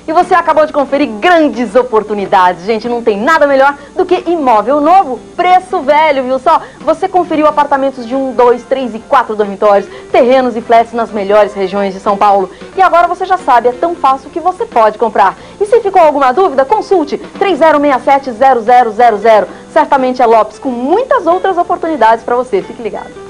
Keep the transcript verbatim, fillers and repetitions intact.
E você acabou de conferir grandes oportunidades. Gente, não tem nada melhor do que imóvel novo, preço velho, viu só? Você conferiu apartamentos de um, dois, três e quatro dormitórios, terrenos e flats nas melhores regiões de São Paulo. E agora você já sabe, é tão fácil que você pode comprar. E se ficou alguma dúvida, consulte três zero seis sete zero zero zero zero. Certamente é Lopes com muitas outras oportunidades para você. Fique ligado.